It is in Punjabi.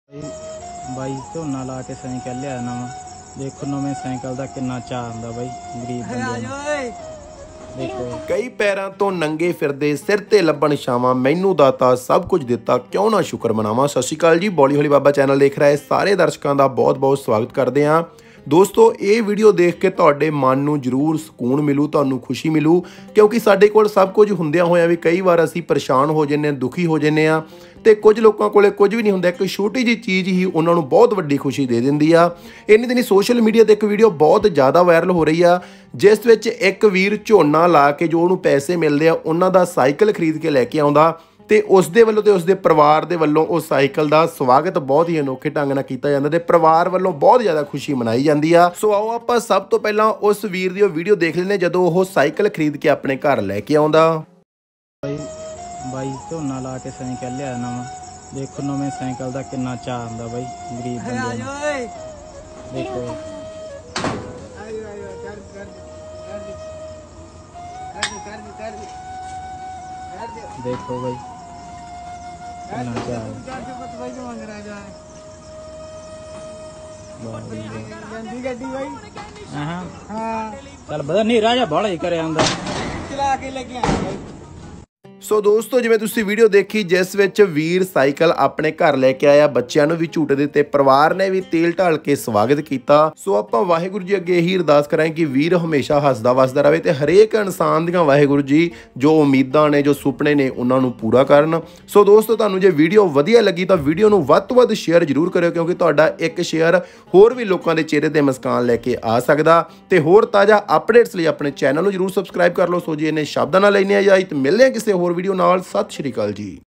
ਬਾਈ ਝੋਨਾ ਲਾ ਕੇ ਸਾਈਕਲ ਲਿਆ ਨਵਾਂ। ਦੇਖੋ ਨਵੇਂ ਸਾਈਕਲ ਦਾ ਕਿੰਨਾ ਚਾਅ ਹੁੰਦਾ ਬਾਈ ਗਰੀਬ ਬੰਦੇ ਨੂੰ। ਦੇਖੋ ਕਈ ਪੈਰਾਂ ਤੋਂ ਨੰਗੇ ਫਿਰਦੇ ਸਿਰ ਤੇ ਲੱਭਣ ਛਾਵਾਂ, ਮੈਨੂੰ ਦਾਤਾ ਸਭ ਕੁਝ ਦਿੱਤਾ ਕਿਉਂ ਨਾ ਸ਼ੁਕਰ ਮਨਾਵਾਂ। ਸਤਿ ਸ਼੍ਰੀ ਅਕਾਲ ਜੀ, ਬੋਲੀ ਹੌਲੀ ਬਾਬਾ ਚੈਨਲ ਦੇਖ ਰਹੇ ਸਾਰੇ ਦਰਸ਼ਕਾਂ ਦਾ ਬਹੁਤ ਬਹੁਤ ਸਵਾਗਤ ਕਰਦੇ ਹਾਂ। ਦੋਸਤੋ ਇਹ ਵੀਡੀਓ ਦੇਖ ਕੇ ਤੁਹਾਡੇ ਮਨ ਨੂੰ ਜ਼ਰੂਰ ਸਕੂਨ ਮਿਲੂ, ਤੁਹਾਨੂੰ ਖੁਸ਼ੀ ਮਿਲੂ, ਕਿਉਂਕਿ ਸਾਡੇ ਕੋਲ ਸਭ ਕੁਝ ਹੁੰਦਿਆਂ ਹੋਇਆਂ ਵੀ ਕਈ ਵਾਰ ਅਸੀਂ ਪਰੇਸ਼ਾਨ ਹੋ ਜਾਂਦੇ ਹਾਂ, ਦੁਖੀ ਹੋ ਜਾਂਦੇ ਹਾਂ ਤੇ ਕੁਝ ਲੋਕਾਂ ਕੋਲੇ ਕੁਝ ਵੀ ਨਹੀਂ ਹੁੰਦਾ। ਇੱਕ ਛੋਟੀ ਜਿਹੀ ਚੀਜ਼ ਹੀ ਉਹਨਾਂ ਨੂੰ ਬਹੁਤ ਵੱਡੀ ਖੁਸ਼ੀ ਦੇ ਦਿੰਦੀ ਆ। ਇੰਨੇ ਦਿਨੀ ਸੋਸ਼ਲ ਮੀਡੀਆ ਤੇ ਇੱਕ ਵੀਡੀਓ ਬਹੁਤ ਜ਼ਿਆਦਾ ਵਾਇਰਲ ਹੋ ਰਹੀ ਆ, ਜਿਸ ਵਿੱਚ ਇੱਕ ਵੀਰ ਝੋਨਾ ਲਾ ਕੇ ਜੋ ਉਹਨੂੰ ਪੈਸੇ ਮਿਲਦੇ ਆ ਉਹਨਾਂ ਦਾ ਸਾਈਕਲ ਖਰੀਦ ਕੇ ਲੈ ਕੇ ਆਉਂਦਾ ਤੇ ਉਸ ਦੇ ਵੱਲੋਂ ਤੇ ਉਸ ਦੇ ਪਰਿਵਾਰ ਦੇ ਵੱਲੋਂ ਉਸ ਸਾਈਕਲ ਦਾ ਸਵਾਗਤ ਬਹੁਤ ਹੀ ਅਨੋਖੇ ਢੰਗ ਨਾਲ ਕੀਤਾ ਜਾਂਦਾ ਤੇ ਪਰਿਵਾਰ ਵੱਲੋਂ ਬਹੁਤ ਜ਼ਿਆਦਾ ਖੁਸ਼ੀ ਮਨਾਈ ਜਾਂਦੀ ਆ। ਸੋ ਆਓ ਆਪਾਂ ਸਭ ਤੋਂ ਪਹਿਲਾਂ ਉਸ ਵੀਰ ਦੀ ਉਹ ਵੀਡੀਓ ਦੇਖ ਲੈਂਦੇ ਜਦੋਂ ਉਹ ਸਾਈਕਲ ਖਰੀਦ ਕੇ ਆਪਣੇ ਘਰ ਲੈ ਕੇ ਆਉਂਦਾ। ਬਾਈ ਝੋਨਾ ਲਾ ਕੇ ਸਾਈਕਲ ਲਿਆ ਨਵਾਂ। ਦੇਖੋ ਨਵੇਂ ਸਾਈਕਲ ਦਾ ਕਿੰਨਾ ਚਾਅ ਹੁੰਦਾ ਬਾਈ ਗਰੀਬ ਬੰਦੇ ਨੂੰ। ਦੇਖੋ ਦੇਖੋ ਬਾਈ ਕਿੰਨਾ ਚਾਅ ਚੱਲ ਬਦਾ ਨਹੀਂ ਰਾਜਾ ਬਾਲਾ ਹੀ ਕਰਿਆ ਆਂਦਾ ਚਲਾ ਕੇ ਲੈ ਕੇ ਆਇਆ। ਸੋ ਦੋਸਤੋ ਜਿਵੇਂ ਤੁਸੀਂ ਵੀਡੀਓ ਦੇਖੀ ਜਿਸ ਵਿੱਚ ਵੀਰ ਸਾਈਕਲ ਆਪਣੇ ਘਰ ਲੈ ਕੇ ਆਇਆ, ਬੱਚਿਆਂ ਨੂੰ ਵੀ ਝੂਟੇ ਦਿੱਤੇ, ਪਰਿਵਾਰ ਨੇ ਵੀ ਤੇਲ ਢਾਲ ਕੇ ਸਵਾਗਤ ਕੀਤਾ। ਸੋ ਆਪਾਂ ਵਾਹਿਗੁਰੂ ਜੀ ਅੱਗੇ ਇਹੀ ਅਰਦਾਸ ਕਰਾਂਗੇ ਕਿ ਵੀਰ ਹਮੇਸ਼ਾ ਹੱਸਦਾ ਵਸਦਾ ਰਹੇ ਤੇ ਹਰੇਕ ਇਨਸਾਨ ਦੀਆਂ ਵਾਹਿਗੁਰੂ ਜੀ ਜੋ ਉਮੀਦਾਂ ਨੇ, ਜੋ ਸੁਪਨੇ ਨੇ, ਉਹਨਾਂ ਨੂੰ ਪੂਰਾ ਕਰਨ। ਸੋ ਦੋਸਤੋ ਤੁਹਾਨੂੰ ਜੇ ਵੀਡੀਓ ਵਧੀਆ ਲੱਗੀ ਤਾਂ ਵੀਡੀਓ ਨੂੰ ਵੱਧ ਤੋਂ ਵੱਧ ਸ਼ੇਅਰ ਜ਼ਰੂਰ ਕਰਿਓ, ਕਿਉਂਕਿ ਤੁਹਾਡਾ ਇੱਕ ਸ਼ੇਅਰ ਹੋਰ ਵੀ ਲੋਕਾਂ ਦੇ ਚਿਹਰੇ ਤੇ ਮੁਸਕਾਨ ਲੈ ਕੇ ਆ ਸਕਦਾ। ਤੇ ਹੋਰ ਤਾਜ਼ਾ ਅਪਡੇਟਸ ਲਈ ਆਪਣੇ ਚੈਨਲ ਨੂੰ ਜ਼ਰੂਰ ਸਬਸਕ੍ਰਾਈਬ ਕਰ ਲਓ। ਸੋ ਜੀ ਇਹਨੇ ਸ਼ਬਦਾਂ ਨਾਲ ਲੈਣੇ ਆ ਇਜਾਜ਼ਤ, ਮਿਲਦੇ ਹਾਂ ਕਿਸੇ ਹੋਰ ਵੀਡੀਓ ਨਾਲ। ਸਤਿ ਸ਼੍ਰੀ ਅਕਾਲ ਜੀ।